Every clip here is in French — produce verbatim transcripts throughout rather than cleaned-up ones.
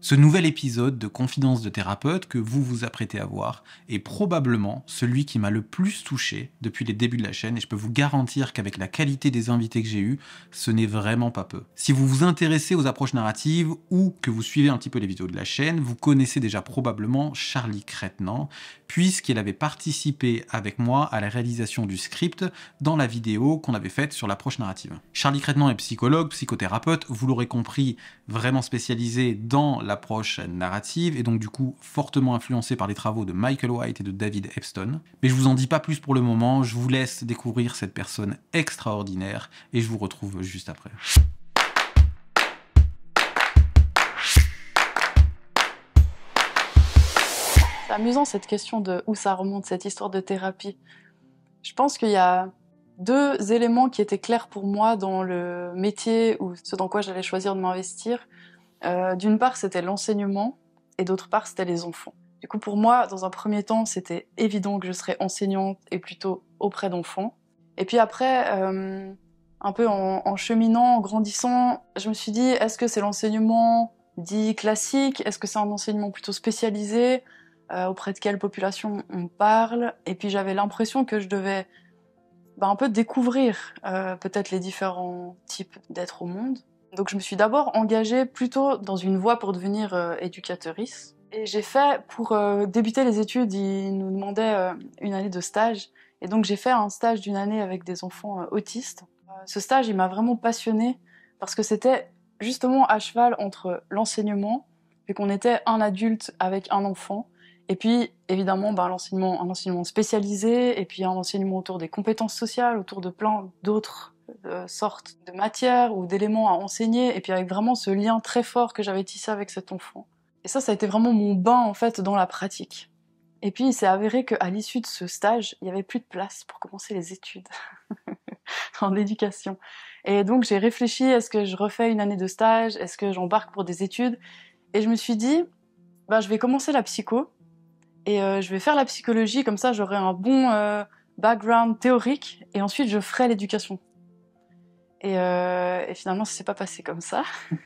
Ce nouvel épisode de Confidence de thérapeute que vous vous apprêtez à voir est probablement celui qui m'a le plus touché depuis les débuts de la chaîne et je peux vous garantir qu'avec la qualité des invités que j'ai eus, ce n'est vraiment pas peu. Si vous vous intéressez aux approches narratives ou que vous suivez un petit peu les vidéos de la chaîne, vous connaissez déjà probablement Charlie Crétenant, puisqu'il avait participé avec moi à la réalisation du script dans la vidéo qu'on avait faite sur l'approche narrative. Charlie Crétenant est psychologue, psychothérapeute, vous l'aurez compris, vraiment spécialisé dans l'approche narrative et donc du coup fortement influencé par les travaux de Michael White et de David Epstein. Mais je vous en dis pas plus pour le moment, je vous laisse découvrir cette personne extraordinaire et je vous retrouve juste après. C'est amusant cette question de où ça remonte, cette histoire de thérapie. Je pense qu'il y a deux éléments qui étaient clairs pour moi dans le métier ou ce dans quoi j'allais choisir de m'investir. Euh, d'une part, c'était l'enseignement et d'autre part, c'était les enfants. Du coup, pour moi, dans un premier temps, c'était évident que je serais enseignante et plutôt auprès d'enfants. Et puis après, euh, un peu en, en cheminant, en grandissant, je me suis dit, est-ce que c'est l'enseignement dit classique? Est-ce que c'est un enseignement plutôt spécialisé? euh, Auprès de quelle population on parle? Et puis j'avais l'impression que je devais bah, un peu découvrir euh, peut-être les différents types d'êtres au monde. Donc je me suis d'abord engagée plutôt dans une voie pour devenir euh, éducatrice. Et j'ai fait, pour euh, débuter les études, ils nous demandaient euh, une année de stage. Et donc j'ai fait un stage d'une année avec des enfants euh, autistes. Euh, ce stage, il m'a vraiment passionnée parce que c'était justement à cheval entre l'enseignement, vu qu'on était un adulte avec un enfant, et puis évidemment ben, l'enseignement, un enseignement spécialisé, et puis un enseignement autour des compétences sociales, autour de plein d'autres Euh, sortes de matières ou d'éléments à enseigner, et puis avec vraiment ce lien très fort que j'avais tissé avec cet enfant. Et ça, ça a été vraiment mon bain en fait dans la pratique. Et puis il s'est avéré qu'à l'issue de ce stage, il n'y avait plus de place pour commencer les études en éducation. Et donc j'ai réfléchi, est-ce que je refais une année de stage, est-ce que j'embarque pour des études? Et je me suis dit, bah, je vais commencer la psycho, et euh, je vais faire la psychologie, comme ça j'aurai un bon euh, background théorique, et ensuite je ferai l'éducation. Et, euh, et finalement, ça s'est pas passé comme ça.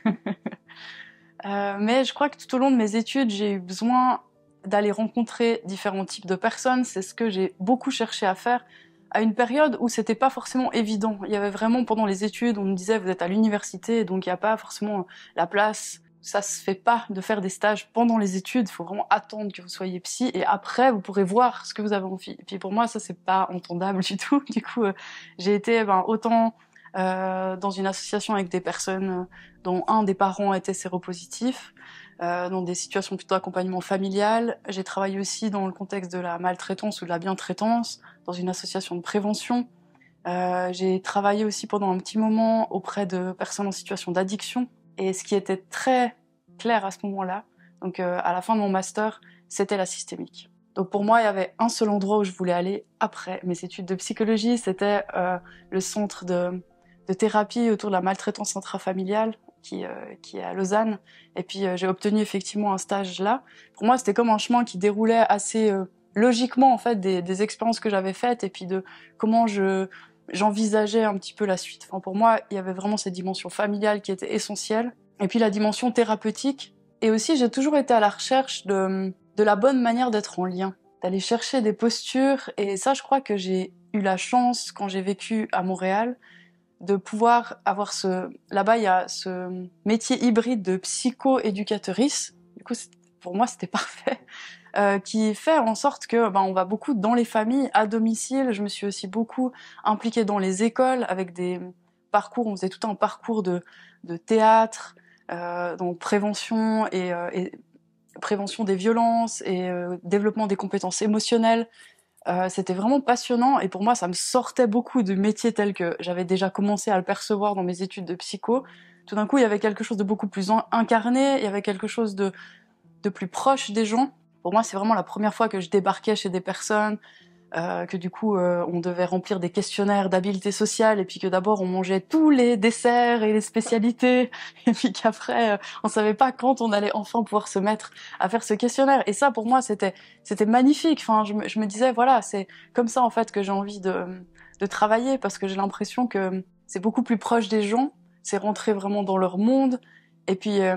euh, mais je crois que tout au long de mes études, j'ai eu besoin d'aller rencontrer différents types de personnes. C'est ce que j'ai beaucoup cherché à faire à une période où c'était pas forcément évident. Il y avait vraiment, pendant les études, on me disait vous êtes à l'université, donc il n'y a pas forcément la place. Ça se fait pas de faire des stages pendant les études. Il faut vraiment attendre que vous soyez psy et après vous pourrez voir ce que vous avez envie. Et puis pour moi, ça c'est pas entendable du tout. Du coup, euh, j'ai été ben, autant Euh, dans une association avec des personnes dont un des parents était séropositif, euh, dans des situations plutôt d'accompagnement familial. J'ai travaillé aussi dans le contexte de la maltraitance ou de la bientraitance, dans une association de prévention. Euh, j'ai travaillé aussi pendant un petit moment auprès de personnes en situation d'addiction. Et ce qui était très clair à ce moment-là, donc euh, à la fin de mon master, c'était la systémique. Donc pour moi, il y avait un seul endroit où je voulais aller après mes études de psychologie, c'était euh, le centre de de thérapie autour de la maltraitance intrafamiliale qui, euh, qui est à Lausanne. Et puis euh, j'ai obtenu effectivement un stage là. Pour moi, c'était comme un chemin qui déroulait assez euh, logiquement en fait des, des expériences que j'avais faites et puis de comment je j'envisageais un petit peu la suite. Enfin, pour moi, il y avait vraiment cette dimension familiale qui était essentielle. Et puis la dimension thérapeutique. Et aussi, j'ai toujours été à la recherche de, de la bonne manière d'être en lien, d'aller chercher des postures. Et ça, je crois que j'ai eu la chance, quand j'ai vécu à Montréal, de pouvoir avoir ce... Là-bas, il y a ce métier hybride de psycho-éducatrice. Du coup, pour moi, c'était parfait. Euh, qui fait en sorte que ben, on va beaucoup dans les familles, à domicile. Je me suis aussi beaucoup impliquée dans les écoles avec des parcours. On faisait tout un parcours de, de théâtre, euh, donc prévention et, euh, et prévention des violences et euh, développement des compétences émotionnelles. Euh, c'était vraiment passionnant et pour moi ça me sortait beaucoup de métiers tels que j'avais déjà commencé à le percevoir dans mes études de psycho. Tout d'un coup il y avait quelque chose de beaucoup plus incarné, il y avait quelque chose de, de plus proche des gens. Pour moi c'est vraiment la première fois que je débarquais chez des personnes, euh, que du coup euh, on devait remplir des questionnaires d'habileté sociale et puis que d'abord on mangeait tous les desserts et les spécialités et puis qu'après euh, on savait pas quand on allait enfin pouvoir se mettre à faire ce questionnaire. Et ça pour moi c'était c'était magnifique. Enfin je me, je me disais voilà c'est comme ça en fait que j'ai envie de de travailler parce que j'ai l'impression que c'est beaucoup plus proche des gens, c'est rentrer vraiment dans leur monde et puis euh,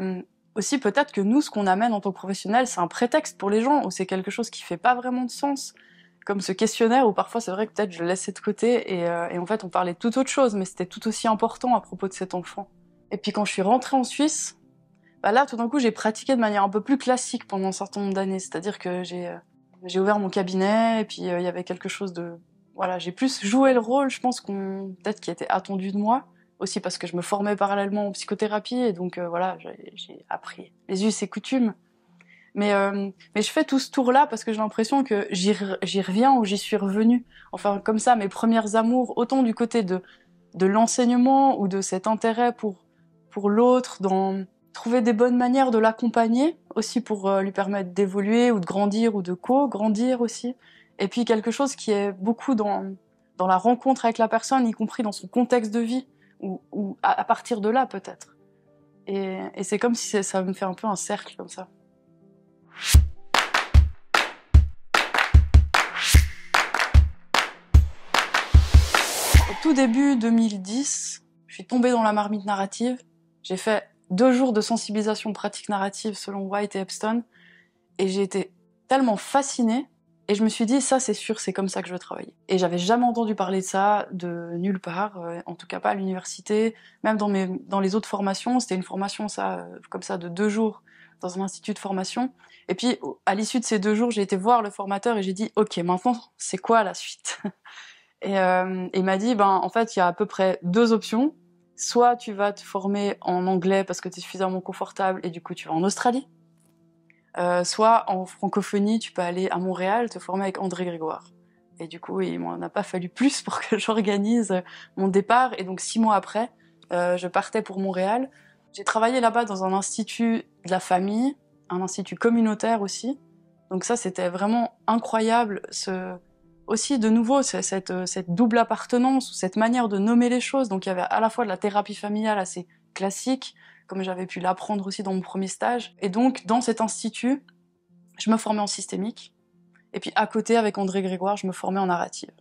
aussi peut-être que nous, ce qu'on amène en tant que professionnel, c'est un prétexte pour les gens, ou c'est quelque chose qui fait pas vraiment de sens. Comme ce questionnaire où parfois c'est vrai que peut-être je le laissais de côté et, euh, et en fait on parlait de toute autre chose, mais c'était tout aussi important à propos de cet enfant. Et puis quand je suis rentrée en Suisse, bah là tout d'un coup j'ai pratiqué de manière un peu plus classique pendant un certain nombre d'années, c'est-à-dire que j'ai euh, j'ai ouvert mon cabinet et puis il euh, y avait quelque chose de... Voilà, j'ai plus joué le rôle, je pense, qu'on peut-être qui était attendu de moi, aussi parce que je me formais parallèlement en psychothérapie et donc euh, voilà, j'ai appris les us et coutumes. Mais, euh, mais je fais tout ce tour-là parce que j'ai l'impression que j'y j'y reviens ou j'y suis revenue. Enfin, comme ça, mes premières amours, autant du côté de, de l'enseignement ou de cet intérêt pour, pour l'autre, dans trouver des bonnes manières de l'accompagner, aussi pour euh, lui permettre d'évoluer ou de grandir ou de co-grandir aussi. Et puis quelque chose qui est beaucoup dans, dans la rencontre avec la personne, y compris dans son contexte de vie, ou, ou à, à partir de là peut-être. Et, et c'est comme si ça me fait un peu un cercle comme ça. Au tout début deux mille dix, je suis tombée dans la marmite narrative. J'ai fait deux jours de sensibilisation pratique narrative selon White et Epstein, et j'ai été tellement fascinée, et je me suis dit, ça c'est sûr, c'est comme ça que je veux travailler. Et j'avais jamais entendu parler de ça de nulle part, euh, en tout cas pas à l'université, même dans, mes, dans les autres formations. C'était une formation ça, euh, comme ça de deux jours dans un institut de formation. Et puis, à l'issue de ces deux jours, j'ai été voir le formateur et j'ai dit, ok, maintenant, c'est quoi la suite? Et euh, il m'a dit, ben, en fait, il y a à peu près deux options. Soit tu vas te former en anglais parce que tu es suffisamment confortable et du coup, tu vas en Australie. Euh, soit en francophonie, tu peux aller à Montréal te former avec André Grégoire. Et du coup, il m'en a pas fallu plus pour que j'organise mon départ. Et donc, six mois après, euh, je partais pour Montréal. J'ai travaillé là-bas dans un institut de la famille, un institut communautaire aussi. Donc ça, c'était vraiment incroyable. Ce... Aussi, de nouveau, cette, cette double appartenance, ou cette manière de nommer les choses. Donc il y avait à la fois de la thérapie familiale assez classique, comme j'avais pu l'apprendre aussi dans mon premier stage. Et donc, dans cet institut, je me formais en systémique. Et puis à côté, avec André Grégoire, je me formais en narrative.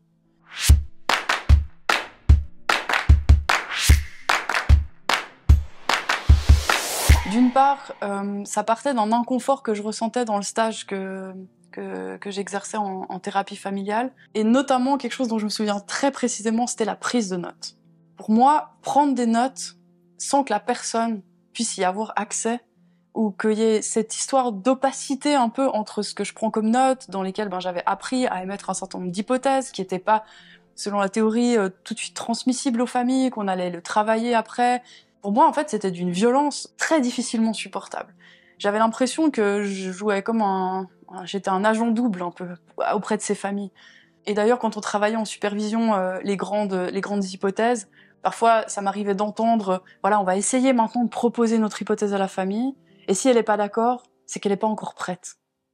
D'une part, euh, ça partait d'un inconfort que je ressentais dans le stage que, que, que j'exerçais en, en thérapie familiale, et notamment quelque chose dont je me souviens très précisément, c'était la prise de notes. Pour moi, prendre des notes sans que la personne puisse y avoir accès, ou qu'il y ait cette histoire d'opacité un peu entre ce que je prends comme notes, dans lesquelles ben, j'avais appris à émettre un certain nombre d'hypothèses qui n'étaient pas, selon la théorie, euh, tout de suite transmissibles aux familles, qu'on allait le travailler après. Pour moi, en fait, c'était d'une violence très difficilement supportable. J'avais l'impression que je jouais comme un... J'étais un agent double, un peu, auprès de ces familles. Et d'ailleurs, quand on travaillait en supervision, euh, les grandes, les grandes hypothèses, parfois, ça m'arrivait d'entendre, voilà, on va essayer maintenant de proposer notre hypothèse à la famille, et si elle n'est pas d'accord, c'est qu'elle n'est pas encore prête.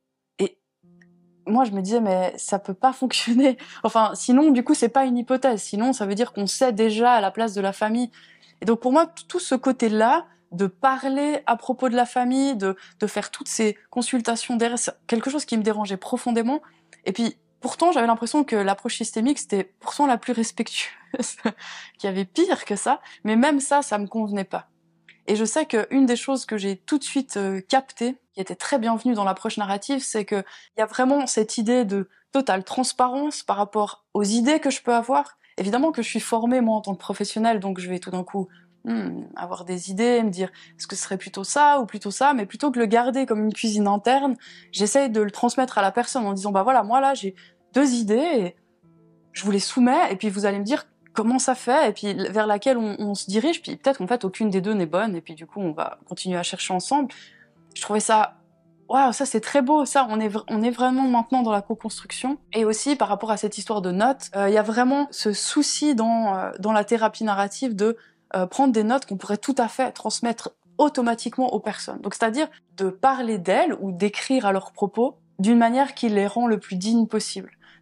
Et moi, je me disais, mais ça peut pas fonctionner. Enfin, sinon, du coup, c'est pas une hypothèse. Sinon, ça veut dire qu'on sait déjà à la place de la famille. Et donc pour moi, tout ce côté-là, de parler à propos de la famille, de, de faire toutes ces consultations derrière, c'est quelque chose qui me dérangeait profondément. Et puis pourtant, j'avais l'impression que l'approche systémique, c'était pourtant la plus respectueuse, qu'il y avait pire que ça, mais même ça, ça me convenait pas. Et je sais qu'une des choses que j'ai tout de suite euh, captée, qui était très bienvenue dans l'approche narrative, c'est qu'il y a vraiment cette idée de totale transparence par rapport aux idées que je peux avoir. Évidemment que je suis formée, moi, en tant que professionnelle, donc je vais tout d'un coup hmm, avoir des idées, me dire est-ce que ce serait plutôt ça ou plutôt ça, mais plutôt que le garder comme une cuisine interne, j'essaye de le transmettre à la personne en disant bah voilà, moi là j'ai deux idées, et je vous les soumets, et puis vous allez me dire comment ça fait, et puis vers laquelle on, on se dirige, puis peut-être qu'en fait aucune des deux n'est bonne, et puis du coup on va continuer à chercher ensemble. Je trouvais ça... Waouh, ça c'est très beau, ça, on est, on est vraiment maintenant dans la co-construction. Et aussi, par rapport à cette histoire de notes, il euh, y a vraiment ce souci dans, euh, dans la thérapie narrative de euh, prendre des notes qu'on pourrait tout à fait transmettre automatiquement aux personnes. Donc c'est-à-dire de parler d'elles ou d'écrire à leurs propos d'une manière qui les rend le plus dignes possible.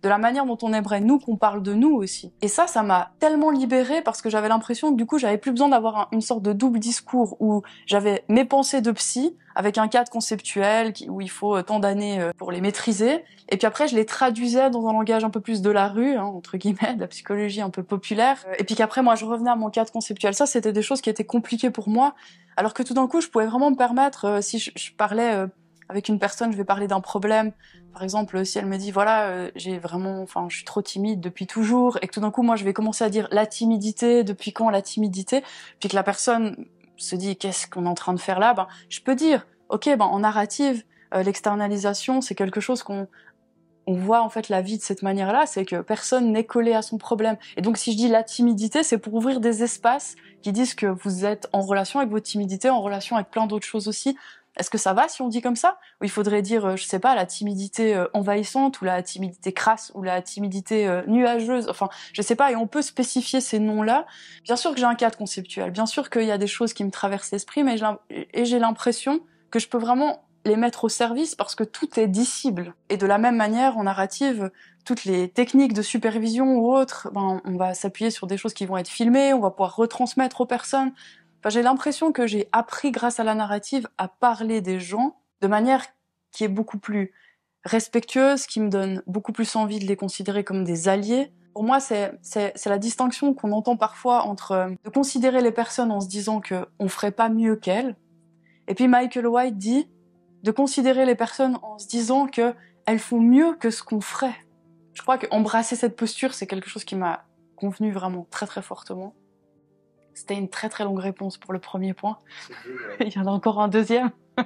de la manière dont on aimerait nous qu'on parle de nous aussi. Et ça, ça m'a tellement libérée parce que j'avais l'impression que du coup, j'avais plus besoin d'avoir un, une sorte de double discours où j'avais mes pensées de psy avec un cadre conceptuel qui, où il faut tant d'années pour les maîtriser. Et puis après, je les traduisais dans un langage un peu plus de la rue, hein, entre guillemets, de la psychologie un peu populaire. Et puis qu'après, moi, je revenais à mon cadre conceptuel. Ça, c'était des choses qui étaient compliquées pour moi. Alors que tout d'un coup, je pouvais vraiment me permettre, euh, si je, je parlais euh, avec une personne, je vais parler d'un problème. Par exemple, si elle me dit, voilà, euh, j'ai vraiment, enfin, je suis trop timide depuis toujours, et que tout d'un coup, moi, je vais commencer à dire la timidité, depuis quand la timidité, puis que la personne se dit, qu'est-ce qu'on est en train de faire là? Ben, je peux dire, ok, ben, en narrative, euh, l'externalisation, c'est quelque chose qu'on on voit en fait la vie de cette manière-là, c'est que personne n'est collé à son problème. Et donc si je dis la timidité, c'est pour ouvrir des espaces qui disent que vous êtes en relation avec votre timidité, en relation avec plein d'autres choses aussi. Est-ce que ça va si on dit comme ça? Ou il faudrait dire, je sais pas, la timidité euh, envahissante, ou la timidité crasse, ou la timidité euh, nuageuse, enfin, je sais pas, et on peut spécifier ces noms-là. Bien sûr que j'ai un cadre conceptuel, bien sûr qu'il y a des choses qui me traversent l'esprit, mais j'ai l'impression que je peux vraiment les mettre au service parce que tout est dissible. Et de la même manière, en narrative, toutes les techniques de supervision ou autres, ben, on va s'appuyer sur des choses qui vont être filmées, on va pouvoir retransmettre aux personnes. Enfin, j'ai l'impression que j'ai appris grâce à la narrative à parler des gens de manière qui est beaucoup plus respectueuse, qui me donne beaucoup plus envie de les considérer comme des alliés. Pour moi, c'est c'est c'est la distinction qu'on entend parfois entre euh, de considérer les personnes en se disant que on ferait pas mieux qu'elles, et puis Michael White dit de considérer les personnes en se disant que elles font mieux que ce qu'on ferait. Je crois qu'embrasser cette posture, c'est quelque chose qui m'a convenu vraiment très très fortement. C'était une très très longue réponse pour le premier point. Il y en a encore un deuxième.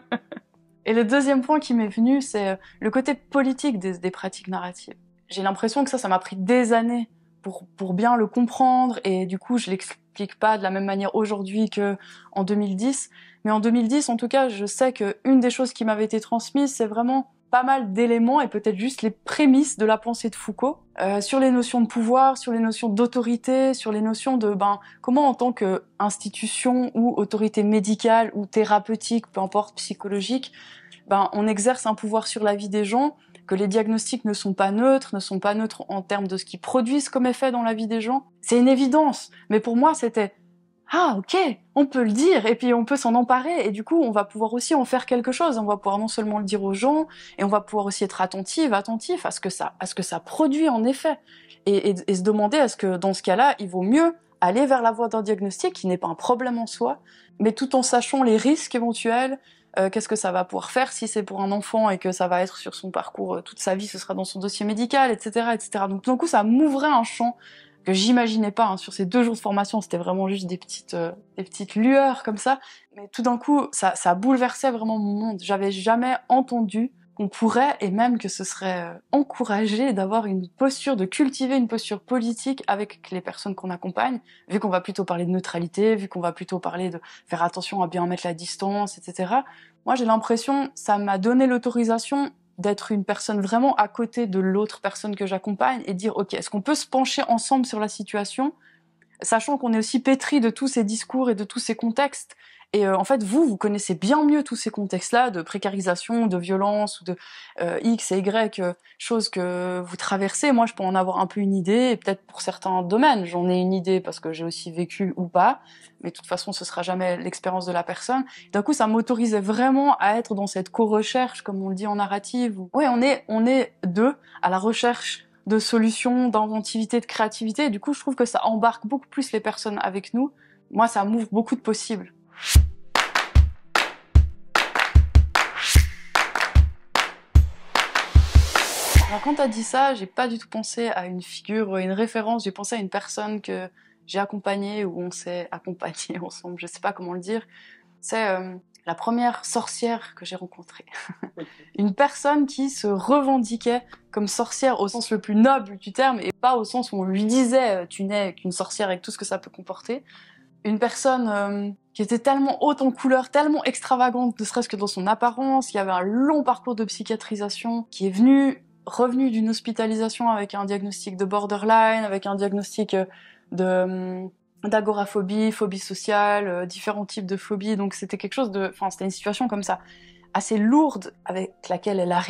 Et le deuxième point qui m'est venu, c'est le côté politique des, des pratiques narratives. J'ai l'impression que ça, ça m'a pris des années pour, pour bien le comprendre, et du coup, je l'explique pas de la même manière aujourd'hui qu'en deux mille dix. Mais en deux mille dix, en tout cas, je sais qu'une des choses qui m'avait été transmise, c'est vraiment pas mal d'éléments et peut-être juste les prémices de la pensée de Foucault euh, sur les notions de pouvoir, sur les notions d'autorité, sur les notions de ben comment en tant qu'institution ou autorité médicale ou thérapeutique, peu importe, psychologique, ben on exerce un pouvoir sur la vie des gens, que les diagnostics ne sont pas neutres, ne sont pas neutres en termes de ce qu'ils produisent comme effet dans la vie des gens. C'est une évidence, mais pour moi c'était ah ok, on peut le dire, et puis on peut s'en emparer, et du coup on va pouvoir aussi en faire quelque chose, on va pouvoir non seulement le dire aux gens, et on va pouvoir aussi être attentif, attentif à ce que ça, à ce que ça produit en effet, et, et, et se demander est-ce que dans ce cas-là, il vaut mieux aller vers la voie d'un diagnostic qui n'est pas un problème en soi, mais tout en sachant les risques éventuels, euh, qu'est-ce que ça va pouvoir faire si c'est pour un enfant et que ça va être sur son parcours euh, toute sa vie, ce sera dans son dossier médical, et cetera, et cetera. Donc tout d'un coup ça m'ouvrait un champ que j'imaginais pas, hein. Sur ces deux jours de formation, c'était vraiment juste des petites, euh, des petites lueurs comme ça. Mais tout d'un coup, ça, ça bouleversait vraiment mon monde. J'avais jamais entendu qu'on pourrait, et même que ce serait euh, encouragé d'avoir une posture, de cultiver une posture politique avec les personnes qu'on accompagne, vu qu'on va plutôt parler de neutralité, vu qu'on va plutôt parler de faire attention à bien mettre la distance, et cetera. Moi, j'ai l'impression, ça m'a donné l'autorisation d'être une personne vraiment à côté de l'autre personne que j'accompagne et dire ok, est-ce qu'on peut se pencher ensemble sur la situation, sachant qu'on est aussi pétri de tous ces discours et de tous ces contextes. Et euh, en fait, vous, vous connaissez bien mieux tous ces contextes-là de précarisation, de violence, ou de euh, X et Y, euh, choses que vous traversez. Moi, je peux en avoir un peu une idée, et peut-être pour certains domaines, j'en ai une idée parce que j'ai aussi vécu ou pas, mais de toute façon, ce sera jamais l'expérience de la personne. D'un coup, ça m'autorisait vraiment à être dans cette co-recherche, comme on le dit en narrative. Où... Ouais, on est, on est deux à la recherche de solutions, d'inventivité, de créativité, et du coup, je trouve que ça embarque beaucoup plus les personnes avec nous. Moi, ça m'ouvre beaucoup de possibles. Alors, quand t'as dit ça, j'ai pas du tout pensé à une figure, une référence, j'ai pensé à une personne que j'ai accompagnée, ou on s'est accompagné ensemble, je sais pas comment le dire. C'est euh, la première sorcière que j'ai rencontrée. Une personne qui se revendiquait comme sorcière au sens le plus noble du terme, et pas au sens où on lui disait « tu n'es qu'une sorcière » avec tout ce que ça peut comporter. Une personne euh, qui était tellement haute en couleur, tellement extravagante, ne serait-ce que dans son apparence. Il y avait un long parcours de psychiatrisation, qui est venu, revenu d'une hospitalisation avec un diagnostic de borderline, avec un diagnostic de d'agoraphobie, phobie sociale, euh, différents types de phobies. Donc c'était quelque chose de, enfin c'était une situation comme ça, assez lourde avec laquelle elle arrivait.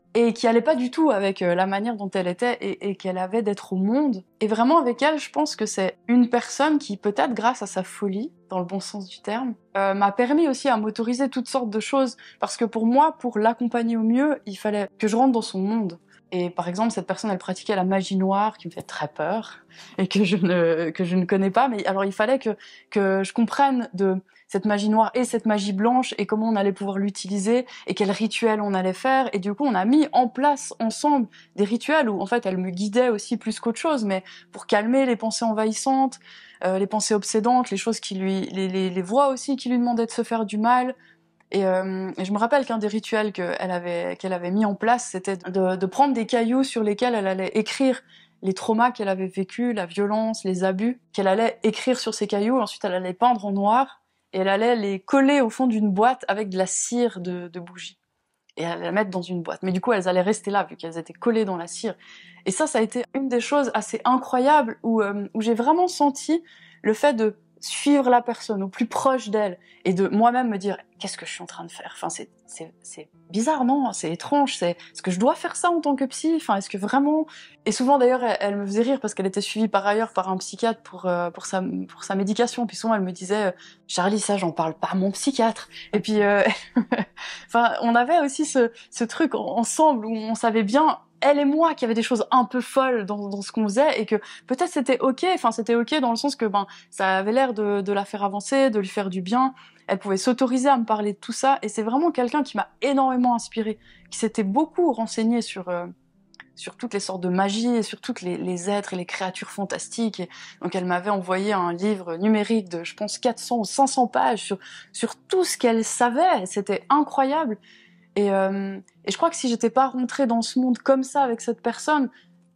et qui allait pas du tout avec euh, la manière dont elle était et, et qu'elle avait d'être au monde. Et vraiment avec elle, je pense que c'est une personne qui, peut-être grâce à sa folie, dans le bon sens du terme, euh, m'a permis aussi à m'autoriser toutes sortes de choses. Parce que pour moi, pour l'accompagner au mieux, il fallait que je rentre dans son monde. Et par exemple, cette personne, elle pratiquait la magie noire, qui me fait très peur, et que je ne, que je ne connais pas. Mais alors il fallait que, que je comprenne de cette magie noire et cette magie blanche, et comment on allait pouvoir l'utiliser, et quel rituel on allait faire. Et du coup, on a mis en place ensemble des rituels où, en fait, elle me guidait aussi plus qu'autre chose, mais pour calmer les pensées envahissantes, euh, les pensées obsédantes, les choses qui lui, les, les, les voix aussi qui lui demandaient de se faire du mal. Et, euh, et je me rappelle qu'un des rituels qu'elle avait, qu'elle avait mis en place, c'était de, de prendre des cailloux sur lesquels elle allait écrire les traumas qu'elle avait vécus, la violence, les abus, qu'elle allait écrire sur ces cailloux, ensuite elle allait peindre en noir, et elle allait les coller au fond d'une boîte avec de la cire de, de bougie. Et elle allait la mettre dans une boîte. Mais du coup, elles allaient rester là, vu qu'elles étaient collées dans la cire. Et ça, ça a été une des choses assez incroyables, où, euh, où j'ai vraiment senti le fait de suivre la personne au plus proche d'elle, et de moi-même me dire qu'est-ce que je suis en train de faire. Enfin, c'est c'est c'est bizarre, non? C'est étrange. C'est est-ce que je dois faire ça en tant que psy? Enfin, est-ce que vraiment? Et souvent d'ailleurs, elle, elle me faisait rire parce qu'elle était suivie par ailleurs par un psychiatre pour euh, pour sa pour sa médication. Puis souvent, elle me disait Charlie, ça, j'en parle pas à mon psychiatre. Et puis, euh... enfin, on avait aussi ce ce truc ensemble où on savait bien, elle et moi, qu'il y avait des choses un peu folles dans, dans ce qu'on faisait, et que peut-être c'était ok, enfin c'était ok dans le sens que ben ça avait l'air de, de la faire avancer, de lui faire du bien, elle pouvait s'autoriser à me parler de tout ça, et c'est vraiment quelqu'un qui m'a énormément inspirée, qui s'était beaucoup renseigné sur euh, sur toutes les sortes de magie, et sur toutes les, les êtres et les créatures fantastiques. Et donc elle m'avait envoyé un livre numérique de, je pense, quatre cents ou cinq cents pages sur, sur tout ce qu'elle savait, c'était incroyable. Et, euh, et je crois que si j'étais pas rentrée dans ce monde comme ça avec cette personne,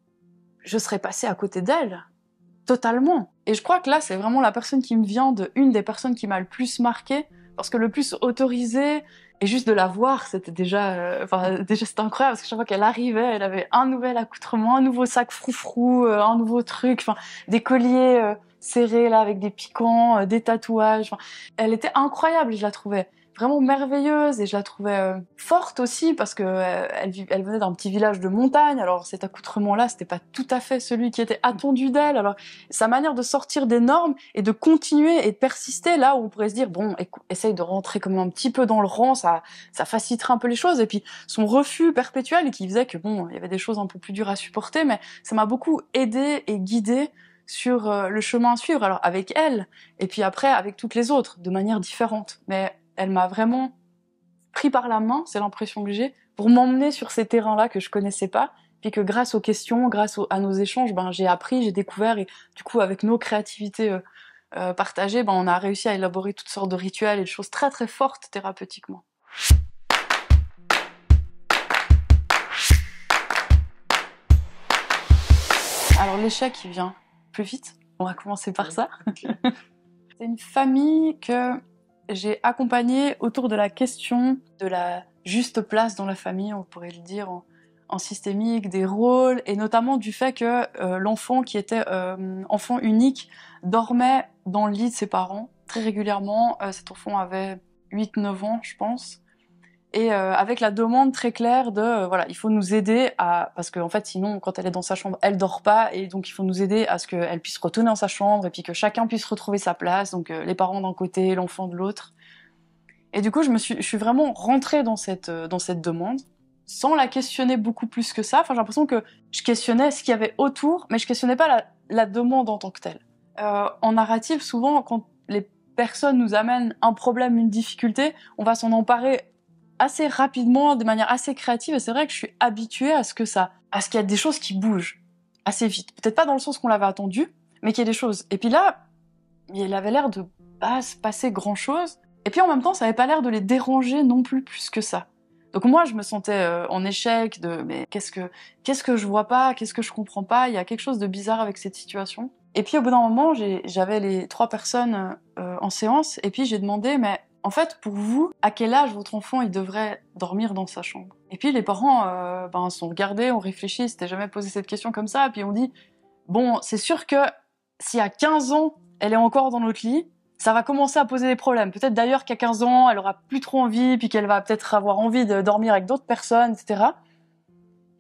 je serais passée à côté d'elle, totalement. Et je crois que là, c'est vraiment la personne qui me vient de une des personnes qui m'a le plus marquée, parce que le plus autorisé, et juste de la voir, c'était déjà, euh, enfin, déjà c'était incroyable, parce que chaque fois qu'elle arrivait, elle avait un nouvel accoutrement, un nouveau sac froufrou, euh, un nouveau truc, enfin, des colliers euh, serrés là avec des piquants, euh, des tatouages. Enfin, elle était incroyable, je la trouvais vraiment merveilleuse, et je la trouvais euh, forte aussi, parce que euh, elle, elle venait d'un petit village de montagne. Alors cet accoutrement-là, c'était pas tout à fait celui qui était attendu d'elle. Alors sa manière de sortir des normes et de continuer et de persister là où on pourrait se dire bon, écoute, essaye de rentrer comme un petit peu dans le rang, ça, ça faciliterait un peu les choses. Et puis son refus perpétuel qui faisait que bon, il y avait des choses un peu plus dures à supporter, mais ça m'a beaucoup aidée et guidée sur euh, le chemin à suivre. Alors avec elle, et puis après avec toutes les autres, de manière différente. Mais elle m'a vraiment pris par la main, c'est l'impression que j'ai, pour m'emmener sur ces terrains-là que je connaissais pas, puis que grâce aux questions, grâce aux, à nos échanges, ben j'ai appris, j'ai découvert, et du coup avec nos créativités euh, euh, partagées, ben on a réussi à élaborer toutes sortes de rituels et de choses très très fortes thérapeutiquement. Alors l'échec, il vient plus vite. On va commencer par ça. C'est une famille que j'ai accompagnée autour de la question de la juste place dans la famille, on pourrait le dire en, en systémique, des rôles, et notamment du fait que euh, l'enfant qui était euh, enfant unique dormait dans le lit de ses parents très régulièrement. Euh, cet enfant avait huit neuf ans, je pense. Et euh, avec la demande très claire de euh, voilà, il faut nous aider à, parce qu'en fait sinon quand elle est dans sa chambre elle dort pas, et donc il faut nous aider à ce qu'elle puisse retourner dans sa chambre, et puis que chacun puisse retrouver sa place, donc euh, les parents d'un côté, l'enfant de l'autre. Et du coup je me suis je suis vraiment rentrée dans cette euh, dans cette demande sans la questionner beaucoup plus que ça. Enfin j'ai l'impression que je questionnais ce qu'il y avait autour, mais je questionnais pas la, la demande en tant que telle. Euh, en narrative, souvent quand les personnes nous amènent un problème, une difficulté, on va s'en emparer assez rapidement, de manière assez créative, et c'est vrai que je suis habituée à ce que ça, à ce qu'il y a des choses qui bougent assez vite. Peut-être pas dans le sens qu'on l'avait attendu, mais qu'il y a des choses. Et puis là, il avait l'air de pas se passer grand-chose, et puis en même temps, ça avait pas l'air de les déranger non plus plus que ça. Donc moi, je me sentais euh, en échec de, mais qu'est-ce que, qu'est-ce que je vois pas, qu'est-ce que je comprends pas, il y a quelque chose de bizarre avec cette situation. Et puis au bout d'un moment, j'ai, j'avais les trois personnes euh, en séance, et puis j'ai demandé, mais en fait, pour vous, à quel âge votre enfant il devrait dormir dans sa chambre? Et puis les parents euh, ben, sont regardés, ont réfléchi, s'étaient jamais posé cette question comme ça, et puis on dit, bon, c'est sûr que si à quinze ans, elle est encore dans notre lit, ça va commencer à poser des problèmes. Peut-être d'ailleurs qu'à quinze ans, elle aura plus trop envie, puis qu'elle va peut-être avoir envie de dormir avec d'autres personnes, et cetera.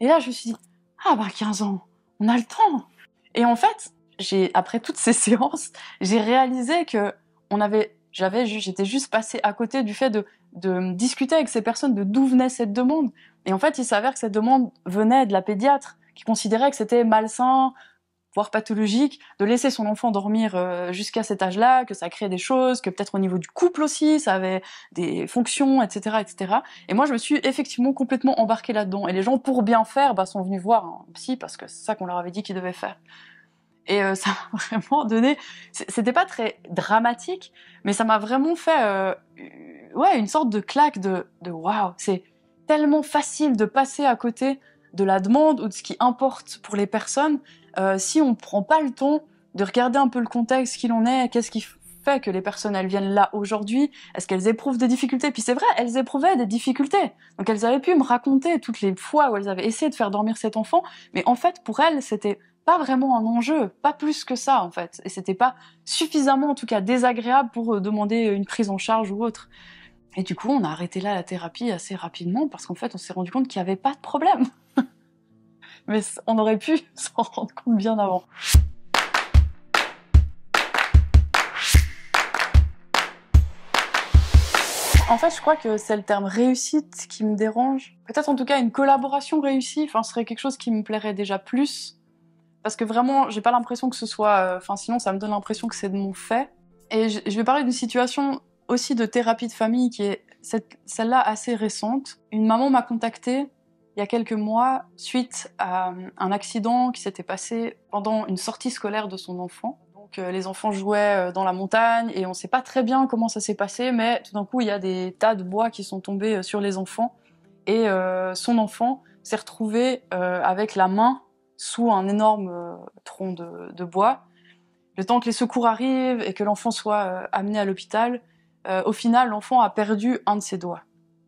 Et là, je me suis dit, ah bah quinze ans, on a le temps. Et en fait, j'ai, après toutes ces séances, j'ai réalisé que on avait, j'avais, j'étais juste passée à côté du fait de, de discuter avec ces personnes de d'où venait cette demande. Et en fait, il s'avère que cette demande venait de la pédiatre, qui considérait que c'était malsain, voire pathologique, de laisser son enfant dormir euh, jusqu'à cet âge-là, que ça créait des choses, que peut-être au niveau du couple aussi, ça avait des fonctions, et cetera, et cetera. Et moi, je me suis effectivement complètement embarquée là-dedans. Et les gens, pour bien faire, bah, sont venus voir un psy, parce que c'est ça qu'on leur avait dit qu'ils devaient faire. Et euh, ça m'a vraiment donné... C'était pas très dramatique, mais ça m'a vraiment fait euh, ouais, une sorte de claque de, de waouh, c'est tellement facile de passer à côté de la demande ou de ce qui importe pour les personnes, euh, si on prend pas le temps de regarder un peu le contexte qu'il en est, qu'est-ce qui fait que les personnes elles viennent là aujourd'hui, est-ce qu'elles éprouvent des difficultés? Puis c'est vrai, elles éprouvaient des difficultés, donc elles avaient pu me raconter toutes les fois où elles avaient essayé de faire dormir cet enfant, mais en fait pour elles c'était pas vraiment un enjeu, pas plus que ça en fait, et c'était pas suffisamment en tout cas désagréable pour demander une prise en charge ou autre. Et du coup on a arrêté là la thérapie assez rapidement parce qu'en fait on s'est rendu compte qu'il n'y avait pas de problème. Mais on aurait pu s'en rendre compte bien avant. En fait, je crois que c'est le terme réussite qui me dérange. Peut-être en tout cas une collaboration réussie, enfin, ce serait quelque chose qui me plairait déjà plus. Parce que vraiment, j'ai pas l'impression que ce soit... Enfin, sinon, ça me donne l'impression que c'est de mon fait. Et je, je vais parler d'une situation aussi de thérapie de famille qui est cette, celle-là assez récente. Une maman m'a contactée il y a quelques mois, suite à un accident qui s'était passé pendant une sortie scolaire de son enfant. Donc euh, les enfants jouaient euh, dans la montagne et on sait pas très bien comment ça s'est passé, mais tout d'un coup il y a des tas de bois qui sont tombés euh, sur les enfants et euh, son enfant s'est retrouvé euh, avec la main sous un énorme euh, tronc de, de bois. Le temps que les secours arrivent et que l'enfant soit euh, amené à l'hôpital, euh, au final l'enfant a perdu un de ses doigts.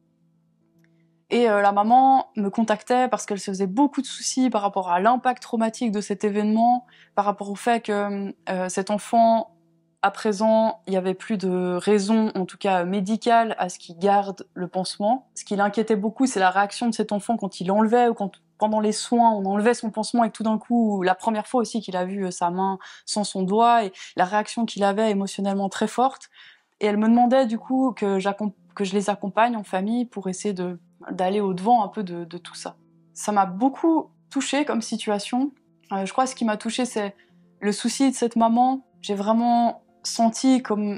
Et euh, la maman me contactait parce qu'elle se faisait beaucoup de soucis par rapport à l'impact traumatique de cet événement, par rapport au fait que euh, cet enfant, à présent, il n'y avait plus de raison, en tout cas médicale, à ce qu'il garde le pansement. Ce qui l'inquiétait beaucoup, c'est la réaction de cet enfant quand il enlevait ou quand, pendant les soins, on enlevait son pansement et que tout d'un coup, la première fois aussi qu'il a vu sa main sans son doigt, et la réaction qu'il avait émotionnellement très forte. Et elle me demandait du coup que, que je les accompagne en famille pour essayer de d'aller au-devant un peu de, de tout ça. Ça m'a beaucoup touchée comme situation. Euh, je crois que ce qui m'a touchée, c'est le souci de cette maman. J'ai vraiment senti comme,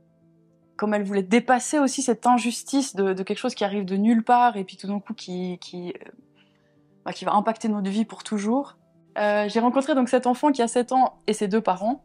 comme elle voulait dépasser aussi cette injustice de, de quelque chose qui arrive de nulle part et puis tout d'un coup qui, qui, bah, qui va impacter notre vie pour toujours. Euh, j'ai rencontré donc cet enfant qui a sept ans et ses deux parents.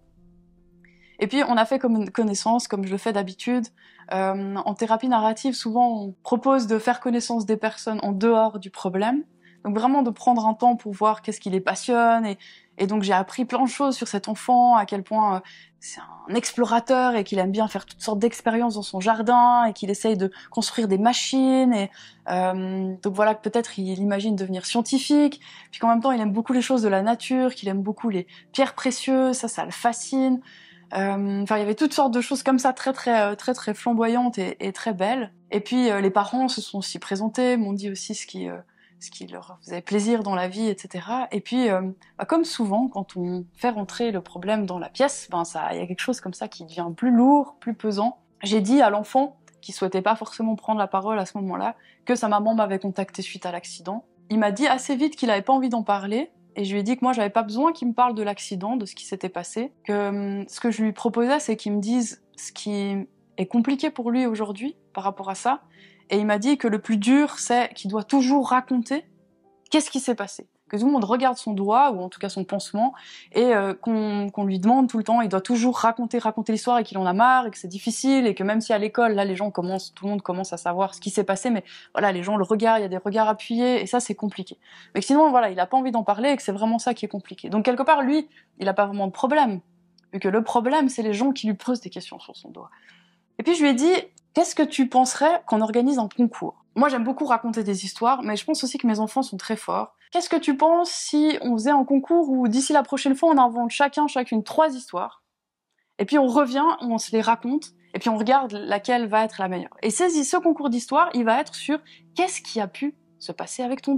Et puis on a fait comme une connaissance, comme je le fais d'habitude. Euh, en thérapie narrative, souvent on propose de faire connaissance des personnes en dehors du problème. Donc vraiment de prendre un temps pour voir qu'est-ce qui les passionne. Et, et donc j'ai appris plein de choses sur cet enfant, à quel point euh, c'est un explorateur et qu'il aime bien faire toutes sortes d'expériences dans son jardin et qu'il essaye de construire des machines. Et euh, donc voilà, peut-être il imagine devenir scientifique. Puis qu'en même temps il aime beaucoup les choses de la nature, qu'il aime beaucoup les pierres précieuses, ça, ça le fascine. Euh, enfin, il y avait toutes sortes de choses comme ça, très très très très flamboyantes et, et très belles. Et puis euh, les parents se sont aussi présentés, m'ont dit aussi ce qui euh, ce qui leur faisait plaisir dans la vie, et cetera. Et puis, euh, bah, comme souvent, quand on fait rentrer le problème dans la pièce, ben ça, il y a quelque chose comme ça qui devient plus lourd, plus pesant. J'ai dit à l'enfant, qui souhaitait pas forcément prendre la parole à ce moment-là, que sa maman m'avait contacté suite à l'accident. Il m'a dit assez vite qu'il avait pas envie d'en parler. Et je lui ai dit que moi, j'avais pas besoin qu'il me parle de l'accident, de ce qui s'était passé. Que hum, ce que je lui proposais, c'est qu'il me dise ce qui est compliqué pour lui aujourd'hui par rapport à ça. Et il m'a dit que le plus dur, c'est qu'il doit toujours raconter qu'est-ce qui s'est passé. Que tout le monde regarde son doigt, ou en tout cas son pansement, et euh, qu'on qu'on lui demande tout le temps, il doit toujours raconter, raconter l'histoire, et qu'il en a marre, et que c'est difficile, et que même si à l'école, là, les gens commencent, tout le monde commence à savoir ce qui s'est passé, mais voilà, les gens le regardent, il y a des regards appuyés, et ça, c'est compliqué. Mais que sinon, voilà, il a pas envie d'en parler, et que c'est vraiment ça qui est compliqué. Donc, quelque part, lui, il a pas vraiment de problème, vu que le problème, c'est les gens qui lui posent des questions sur son doigt. Et puis, je lui ai dit, qu'est-ce que tu penserais qu'on organise un concours? Moi, j'aime beaucoup raconter des histoires, mais je pense aussi que mes enfants sont très forts. Qu'est-ce que tu penses si on faisait un concours où, d'ici la prochaine fois, on invente chacun, chacune, trois histoires, et puis on revient, on se les raconte, et puis on regarde laquelle va être la meilleure. Et ce, ce concours d'histoire, il va être sur qu'est-ce qui a pu se passer avec ton doigt?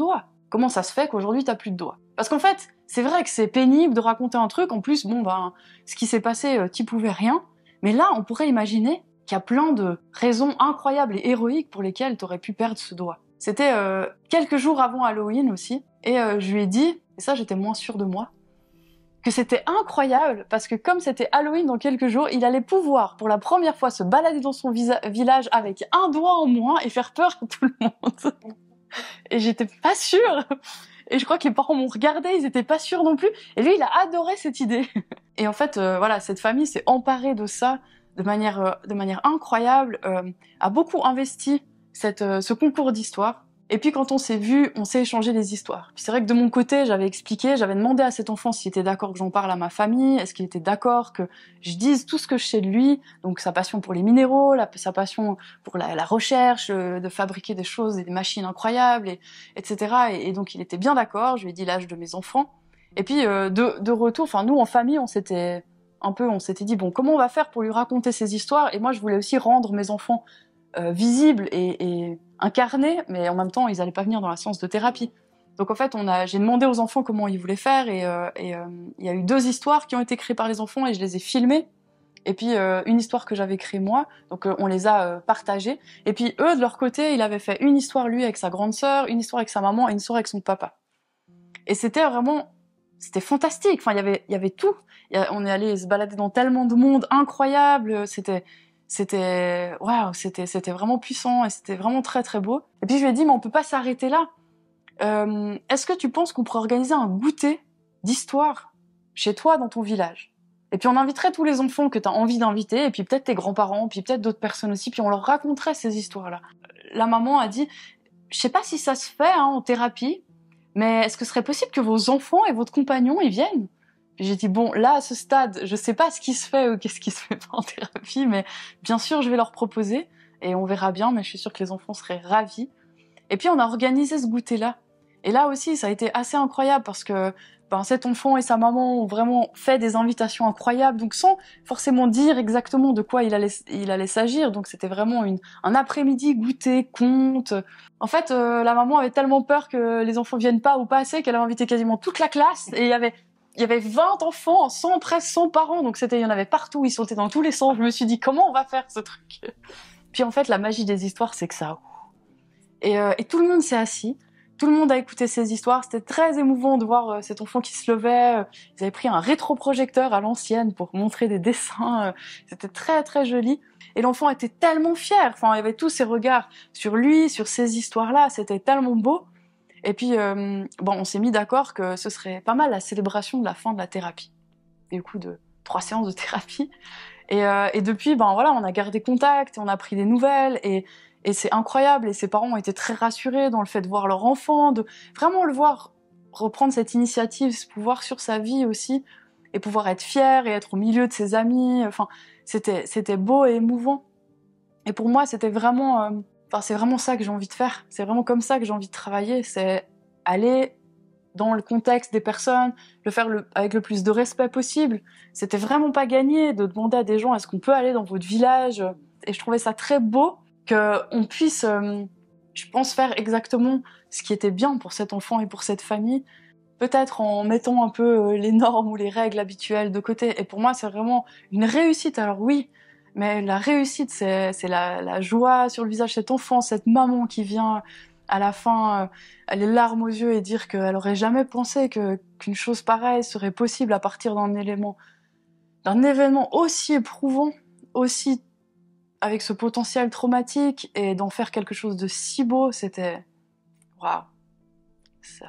comment ça se fait qu'aujourd'hui t'as plus de doigts? Parce qu'en fait, c'est vrai que c'est pénible de raconter un truc, en plus, bon ben, ce qui s'est passé, euh, t'y pouvais rien, mais là, on pourrait imaginer qu'il y a plein de raisons incroyables et héroïques pour lesquelles t'aurais pu perdre ce doigt. C'était euh, quelques jours avant Halloween aussi, et euh, je lui ai dit, et ça j'étais moins sûre de moi, que c'était incroyable, parce que comme c'était Halloween dans quelques jours, il allait pouvoir, pour la première fois, se balader dans son village avec un doigt en moins et faire peur à tout le monde. Et j'étais pas sûre. Et je crois que les parents m'ont regardé, ils étaient pas sûrs non plus. Et lui, il a adoré cette idée. Et en fait, euh, voilà, cette famille s'est emparée de ça de manière, euh, de manière incroyable, euh, a beaucoup investi cette, euh, ce concours d'histoire. Et puis quand on s'est vu, on s'est échangé des histoires. Puis c'est vrai que de mon côté, j'avais expliqué, j'avais demandé à cet enfant s'il était d'accord que j'en parle à ma famille, est-ce qu'il était d'accord que je dise tout ce que je sais de lui, donc sa passion pour les minéraux, la, sa passion pour la, la recherche, euh, de fabriquer des choses et des machines incroyables, et, etc. Et, et donc il était bien d'accord, je lui ai dit l'âge de mes enfants. Et puis euh, de, de retour, enfin nous en famille, on s'était un peu, on s'était dit bon, comment on va faire pour lui raconter ces histoires? Et moi je voulais aussi rendre mes enfants euh, visibles et, et incarnés, mais en même temps ils allaient pas venir dans la séance de thérapie. Donc en fait on a, j'ai demandé aux enfants comment ils voulaient faire, et euh, et euh, il y a eu deux histoires qui ont été créées par les enfants et je les ai filmées. Et puis euh, une histoire que j'avais créée moi, donc euh, on les a euh, partagées. Et puis eux de leur côté, il avait fait une histoire lui avec sa grande sœur, une histoire avec sa maman et une histoire avec son papa. Et c'était vraiment, c'était fantastique. Enfin il y avait, il y avait tout. Il y a, on est allé se balader dans tellement de monde incroyable. C'était C'était, waouh, c'était, c'était vraiment puissant et c'était vraiment très très beau. Et puis je lui ai dit, mais on peut pas s'arrêter là. Euh, est-ce que tu penses qu'on pourrait organiser un goûter d'histoire chez toi dans ton village? Et puis on inviterait tous les enfants que tu as envie d'inviter, et puis peut-être tes grands-parents, puis peut-être d'autres personnes aussi, puis on leur raconterait ces histoires-là. La maman a dit, je sais pas si ça se fait hein, en thérapie, mais est-ce que ce serait possible que vos enfants et votre compagnon y viennent? J'ai dit, bon, là, à ce stade, je sais pas ce qui se fait ou qu'est-ce qui se fait pas en thérapie, mais bien sûr, je vais leur proposer, et on verra bien, mais je suis sûre que les enfants seraient ravis. Et puis, on a organisé ce goûter-là. Et là aussi, ça a été assez incroyable, parce que ben, cet enfant et sa maman ont vraiment fait des invitations incroyables, donc sans forcément dire exactement de quoi il allait, il allait s'agir. Donc c'était vraiment une, un après-midi goûter, conte. En fait, euh, la maman avait tellement peur que les enfants viennent pas ou pas assez qu'elle avait invité quasiment toute la classe, et il y avait... Il y avait vingt enfants, cent, presque cent parents, donc c'était, il y en avait partout, ils sautaient dans tous les sens. Je me suis dit, comment on va faire ce truc? Puis en fait, la magie des histoires, c'est que ça. Et, euh, et tout le monde s'est assis, tout le monde a écouté ces histoires. C'était très émouvant de voir euh, cet enfant qui se levait. Ils avaient pris un rétroprojecteur à l'ancienne pour montrer des dessins. C'était très très joli. Et l'enfant était tellement fier. Enfin, il y avait tous ces regards sur lui, sur ces histoires-là. C'était tellement beau. Et puis, euh, bon, on s'est mis d'accord que ce serait pas mal la célébration de la fin de la thérapie. Et du coup, de trois séances de thérapie. Et, euh, et depuis, ben voilà, on a gardé contact, et on a pris des nouvelles, et, et c'est incroyable. Et ses parents ont été très rassurés dans le fait de voir leur enfant, de vraiment le voir reprendre cette initiative, ce pouvoir sur sa vie aussi, et pouvoir être fier et être au milieu de ses amis. Enfin, c'était, c'était beau et émouvant. Et pour moi, c'était vraiment... Euh, Enfin, c'est vraiment ça que j'ai envie de faire. C'est vraiment comme ça que j'ai envie de travailler. C'est aller dans le contexte des personnes, le faire le, avec le plus de respect possible. C'était vraiment pas gagné de demander à des gens est-ce qu'on peut aller dans votre village. Et je trouvais ça très beau qu'on puisse, euh, je pense, faire exactement ce qui était bien pour cet enfant et pour cette famille. Peut-être en mettant un peu les normes ou les règles habituelles de côté. Et pour moi, c'est vraiment une réussite. Alors oui, mais la réussite, c'est, c'est la, la joie sur le visage de cet enfant, cette maman qui vient à la fin, euh, les larmes aux yeux, et dire qu'elle aurait jamais pensé que, qu'une chose pareille serait possible à partir d'un élément, d'un événement aussi éprouvant, aussi avec ce potentiel traumatique, et d'en faire quelque chose de si beau. C'était... Waouh. Ça.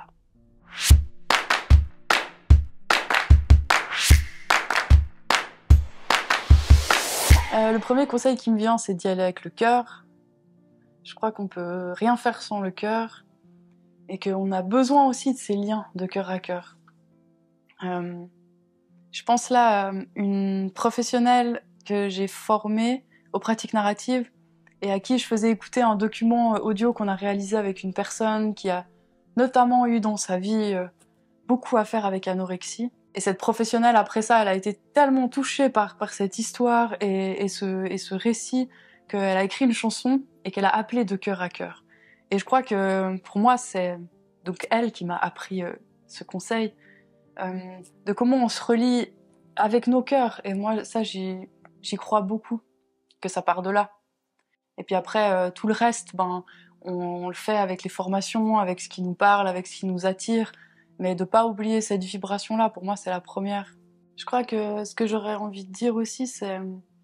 Euh, le premier conseil qui me vient, c'est d'y aller avec le cœur. Je crois qu'on peut rien faire sans le cœur, et qu'on a besoin aussi de ces liens de cœur à cœur. Euh, je pense là à une professionnelle que j'ai formée aux pratiques narratives et à qui je faisais écouter un document audio qu'on a réalisé avec une personne qui a notamment eu dans sa vie euh, beaucoup à faire avec l'anorexie. Et cette professionnelle, après ça, elle a été tellement touchée par, par cette histoire et, et, ce, et ce récit qu'elle a écrit une chanson et qu'elle a appelé de cœur à cœur. Et je crois que pour moi, c'est donc elle qui m'a appris euh, ce conseil, euh, de comment on se relie avec nos cœurs. Et moi, ça, j'y, j'y crois beaucoup, que ça part de là. Et puis après, euh, tout le reste, ben, on, on le fait avec les formations, avec ce qui nous parle, avec ce qui nous attire, mais de pas oublier cette vibration-là, pour moi, c'est la première. Je crois que ce que j'aurais envie de dire aussi, c'est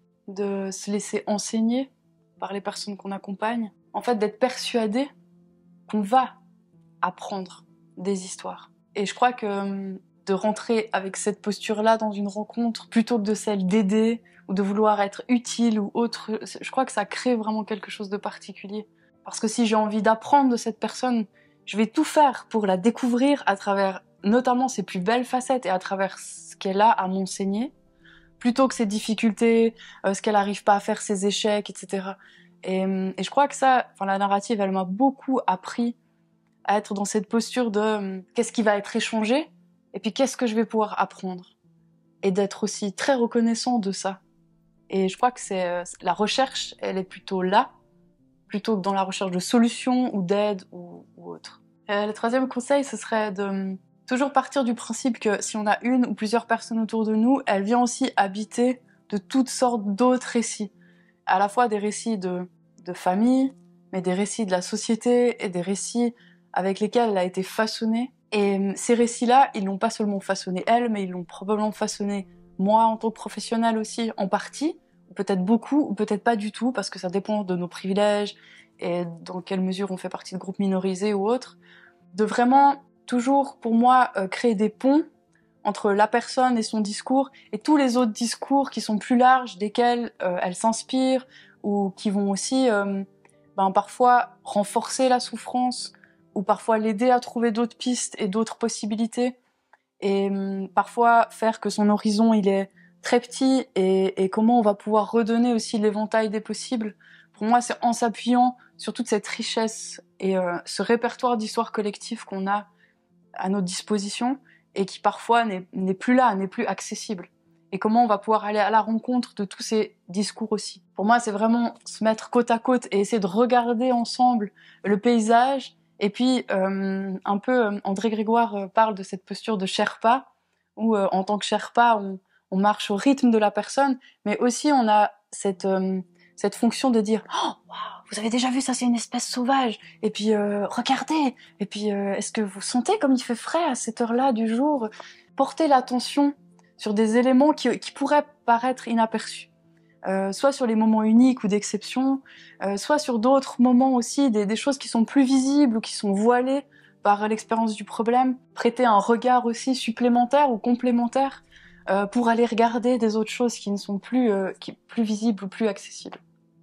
de se laisser enseigner par les personnes qu'on accompagne. En fait, d'être persuadé qu'on va apprendre des histoires. Et je crois que de rentrer avec cette posture-là dans une rencontre, plutôt que de celle d'aider ou de vouloir être utile ou autre, je crois que ça crée vraiment quelque chose de particulier. Parce que si j'ai envie d'apprendre de cette personne, je vais tout faire pour la découvrir à travers notamment ses plus belles facettes et à travers ce qu'elle a à m'enseigner, plutôt que ses difficultés, euh, ce qu'elle n'arrive pas à faire, ses échecs, et cetera. Et, et je crois que ça, enfin, la narrative, elle m'a beaucoup appris à être dans cette posture de euh, qu'est-ce qui va être échangé et puis qu'est-ce que je vais pouvoir apprendre. Et d'être aussi très reconnaissant de ça. Et je crois que c'est euh, la recherche, elle est plutôt là, plutôt que dans la recherche de solutions ou d'aide ou, ou autre. Euh, le troisième conseil, ce serait de euh, toujours partir du principe que si on a une ou plusieurs personnes autour de nous, elle vient aussi habiter de toutes sortes d'autres récits. À la fois des récits de, de famille, mais des récits de la société et des récits avec lesquels elle a été façonnée. Et ces récits-là, ils l'ont pas seulement façonné elle, mais ils l'ont probablement façonné moi en tant que professionnelle aussi, en partie, ou peut-être beaucoup, ou peut-être pas du tout, parce que ça dépend de nos privilèges et dans quelle mesure on fait partie de groupes minorisés ou autres. De vraiment toujours, pour moi, euh, créer des ponts entre la personne et son discours et tous les autres discours qui sont plus larges, desquels euh, elle s'inspire ou qui vont aussi euh, ben, parfois renforcer la souffrance ou parfois l'aider à trouver d'autres pistes et d'autres possibilités et euh, parfois faire que son horizon il est très petit et, et comment on va pouvoir redonner aussi l'éventail des possibles. Pour moi, c'est en s'appuyant sur toute cette richesse et euh, ce répertoire d'histoires collectives qu'on a à notre disposition et qui parfois n'est, n'est plus là, n'est plus accessible. Et comment on va pouvoir aller à la rencontre de tous ces discours aussi. Pour moi, c'est vraiment se mettre côte à côte et essayer de regarder ensemble le paysage. Et puis, euh, un peu, euh, André Grégoire euh, parle de cette posture de Sherpa, où euh, en tant que Sherpa, on, on marche au rythme de la personne, mais aussi on a cette, euh, cette fonction de dire « Oh, wow, vous avez déjà vu ça, c'est une espèce sauvage !» Et puis euh, « Regardez !» Et puis euh, « Est-ce que vous sentez comme il fait frais à cette heure-là du jour ?» Porter l'attention sur des éléments qui, qui pourraient paraître inaperçus. Euh, soit sur les moments uniques ou d'exception, euh, soit sur d'autres moments aussi, des, des choses qui sont plus visibles ou qui sont voilées par l'expérience du problème. Prêter un regard aussi supplémentaire ou complémentaire euh, pour aller regarder des autres choses qui ne sont plus, euh, qui, plus visibles ou plus accessibles.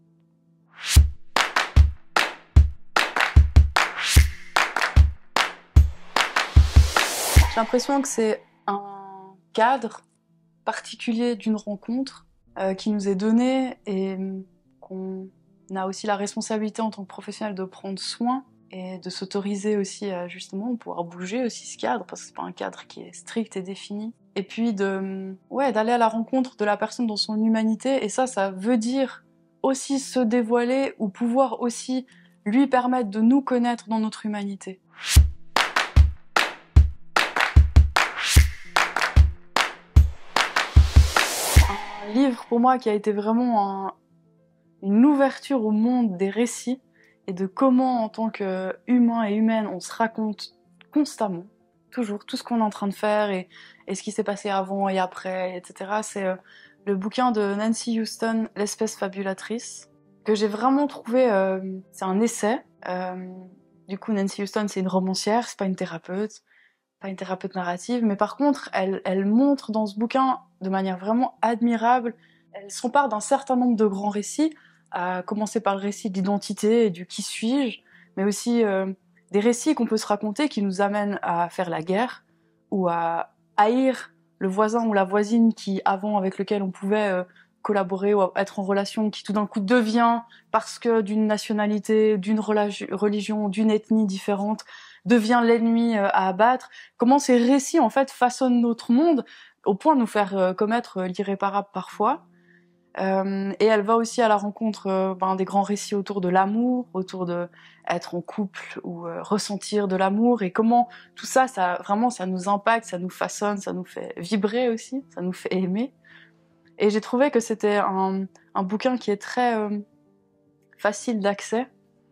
J'ai l'impression que c'est un cadre particulier d'une rencontre euh, qui nous est donné et qu'on a aussi la responsabilité en tant que professionnel de prendre soin et de s'autoriser aussi à justement pouvoir bouger aussi ce cadre, parce que c'est pas un cadre qui est strict et défini. Et puis de, ouais, d'aller à la rencontre de la personne dans son humanité, et ça, ça veut dire aussi se dévoiler ou pouvoir aussi lui permettre de nous connaître dans notre humanité. Un livre pour moi qui a été vraiment un, une ouverture au monde des récits et de comment en tant qu'humain et humaine on se raconte constamment, toujours, tout ce qu'on est en train de faire et, et ce qui s'est passé avant et après, et cetera. C'est euh, le bouquin de Nancy Houston, L'espèce fabulatrice, que j'ai vraiment trouvé, euh, c'est un essai. Euh, du coup, Nancy Houston, c'est une romancière, c'est pas une thérapeute, pas une thérapeute narrative, mais par contre, elle, elle montre dans ce bouquin de manière vraiment admirable, elle s'empare d'un certain nombre de grands récits, à commencer par le récit de l'identité et du qui suis-je, mais aussi euh, des récits qu'on peut se raconter qui nous amènent à faire la guerre ou à haïr le voisin ou la voisine qui, avant, avec lequel on pouvait euh, collaborer ou être en relation, qui tout d'un coup devient, parce que d'une nationalité, d'une religion, d'une ethnie différente, devient l'ennemi euh, à abattre. Comment ces récits, en fait, façonnent notre monde au point de nous faire euh, commettre l'irréparable parfois. Euh, et elle va aussi à la rencontre euh, ben, des grands récits autour de l'amour, autour de être en couple ou euh, ressentir de l'amour, et comment tout ça, ça vraiment, ça nous impacte, ça nous façonne, ça nous fait vibrer aussi, ça nous fait aimer. Et j'ai trouvé que c'était un, un bouquin qui est très euh, facile d'accès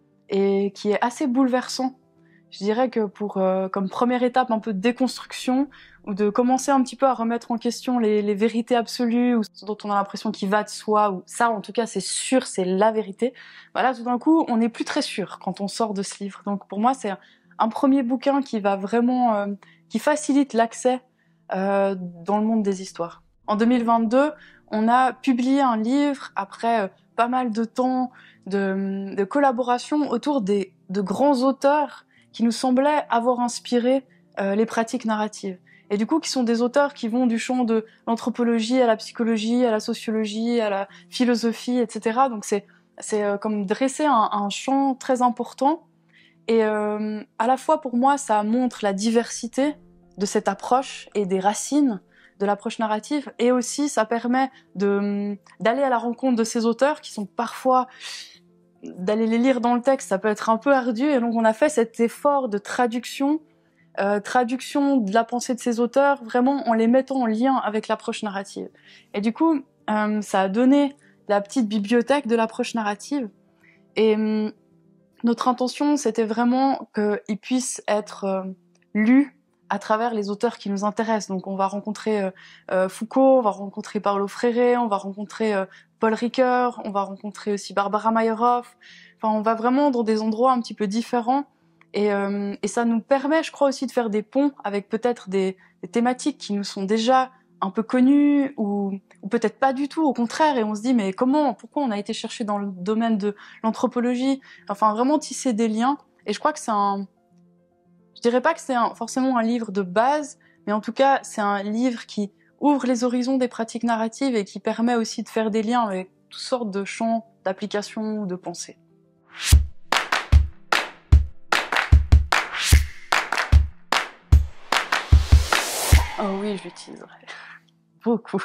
et qui est assez bouleversant. Je dirais que pour euh, comme première étape un peu de déconstruction, ou de commencer un petit peu à remettre en question les, les vérités absolues, ou ce dont on a l'impression qu'il va de soi, ou ça en tout cas c'est sûr, c'est la vérité, voilà, tout d'un coup on n'est plus très sûr quand on sort de ce livre. Donc pour moi c'est un, un premier bouquin qui va vraiment, euh, qui facilite l'accès euh, dans le monde des histoires. En deux mille vingt-deux, on a publié un livre après euh, pas mal de temps de, de collaboration autour des, de grands auteurs qui nous semblaient avoir inspiré euh, les pratiques narratives. Et du coup, qui sont des auteurs qui vont du champ de l'anthropologie à la psychologie, à la sociologie, à la philosophie, et cetera. Donc c'est c'est euh, comme dresser un, un champ très important. Et euh, à la fois, pour moi, ça montre la diversité de cette approche et des racines de l'approche narrative. Et aussi, ça permet de d'aller à la rencontre de ces auteurs qui sont parfois... d'aller les lire dans le texte, ça peut être un peu ardu, et donc on a fait cet effort de traduction, euh, traduction de la pensée de ces auteurs, vraiment en les mettant en lien avec l'approche narrative. Et du coup, euh, ça a donné la petite bibliothèque de l'approche narrative, et euh, notre intention, c'était vraiment qu'ils puissent être euh, lus à travers les auteurs qui nous intéressent. Donc on va rencontrer euh, euh, Foucault, on va rencontrer Paulo Freire, on va rencontrer euh, Paul Ricoeur, on va rencontrer aussi Barbara Meyerhoff. Enfin, on va vraiment dans des endroits un petit peu différents. Et, euh, et ça nous permet, je crois, aussi de faire des ponts avec peut-être des, des thématiques qui nous sont déjà un peu connues, ou, ou peut-être pas du tout, au contraire. Et on se dit, mais comment, pourquoi on a été chercher dans le domaine de l'anthropologie? Enfin, vraiment tisser des liens. Et je crois que c'est un... Je dirais pas que c'est un, forcément un livre de base, mais en tout cas, c'est un livre qui ouvre les horizons des pratiques narratives et qui permet aussi de faire des liens avec toutes sortes de champs d'application ou de pensée. Oh oui, je l'utiliserai. Beaucoup.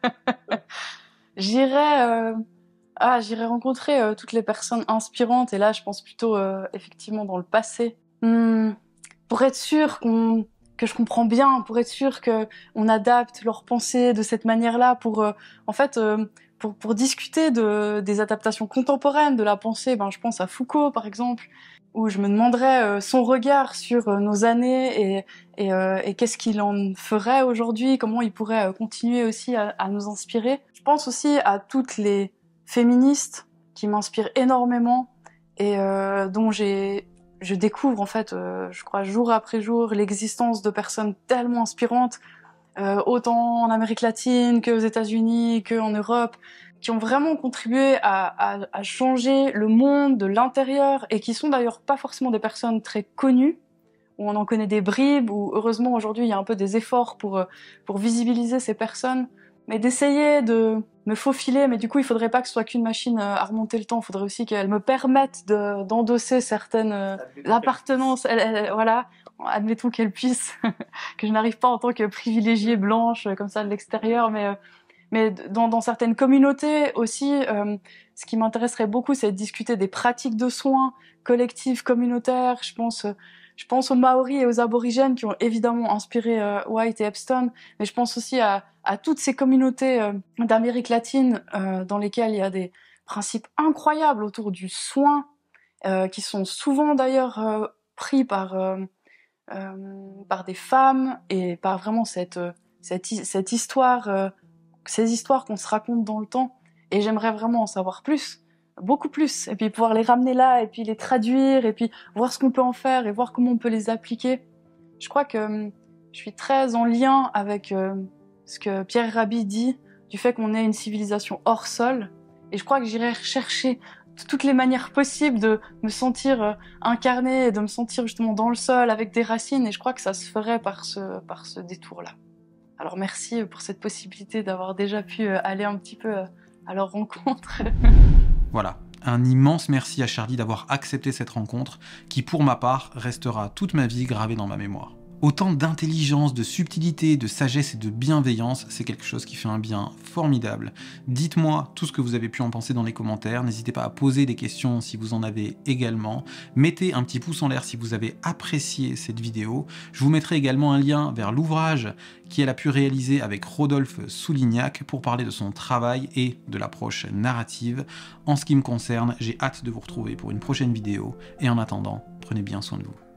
J'irai... Euh... Ah, j'irai rencontrer euh, toutes les personnes inspirantes, et là, je pense plutôt euh, effectivement dans le passé. Hmm. Pour être sûr qu'on, que je comprends bien, pour être sûr que on adapte leurs pensées de cette manière-là, pour euh, en fait euh, pour pour discuter de des adaptations contemporaines de la pensée. Ben je pense à Foucault par exemple, où je me demanderais euh, son regard sur euh, nos années, et et, euh, et qu'est-ce qu'il en ferait aujourd'hui, comment il pourrait euh, continuer aussi à, à nous inspirer. Je pense aussi à toutes les féministes qui m'inspirent énormément et euh, dont j'ai je découvre en fait, euh, je crois jour après jour, l'existence de personnes tellement inspirantes, euh, autant en Amérique latine qu'aux États-Unis, qu'en Europe, qui ont vraiment contribué à, à, à changer le monde de l'intérieur, et qui sont d'ailleurs pas forcément des personnes très connues, où on en connaît des bribes, où heureusement aujourd'hui il y a un peu des efforts pour pour visibiliser ces personnes, mais d'essayer de me faufiler, mais du coup il faudrait pas que ce soit qu'une machine à remonter le temps, il faudrait aussi qu'elle me permette de, d'endosser certaines euh, appartenances, elle, elle, voilà, admettons qu'elle puisse, que je n'arrive pas en tant que privilégiée blanche comme ça de l'extérieur, mais euh, mais dans, dans certaines communautés aussi, euh, ce qui m'intéresserait beaucoup, c'est de discuter des pratiques de soins collectifs, communautaires. Je pense euh, Je pense aux Maoris et aux aborigènes qui ont évidemment inspiré euh, White et Epstein, mais je pense aussi à, à toutes ces communautés euh, d'Amérique latine euh, dans lesquelles il y a des principes incroyables autour du soin, euh, qui sont souvent d'ailleurs euh, pris par, euh, euh, par des femmes, et par vraiment cette, cette, cette histoire, euh, ces histoires qu'on se raconte dans le temps. Et j'aimerais vraiment en savoir plus. Beaucoup plus, et puis pouvoir les ramener là, et puis les traduire, et puis voir ce qu'on peut en faire, et voir comment on peut les appliquer. Je crois que euh, je suis très en lien avec euh, ce que Pierre Rabhi dit, du fait qu'on est une civilisation hors sol, et je crois que j'irai chercher toutes les manières possibles de me sentir euh, incarnée, et de me sentir justement dans le sol, avec des racines, et je crois que ça se ferait par ce, par ce détour-là. Alors merci pour cette possibilité d'avoir déjà pu euh, aller un petit peu euh, à leur rencontre. Voilà, un immense merci à Charlie d'avoir accepté cette rencontre, qui pour ma part restera toute ma vie gravée dans ma mémoire. Autant d'intelligence, de subtilité, de sagesse et de bienveillance, c'est quelque chose qui fait un bien formidable. Dites-moi tout ce que vous avez pu en penser dans les commentaires, n'hésitez pas à poser des questions si vous en avez également. Mettez un petit pouce en l'air si vous avez apprécié cette vidéo. Je vous mettrai également un lien vers l'ouvrage qu'elle a pu réaliser avec Rodolphe Soulignac pour parler de son travail et de l'approche narrative. En ce qui me concerne, j'ai hâte de vous retrouver pour une prochaine vidéo et en attendant, prenez bien soin de vous.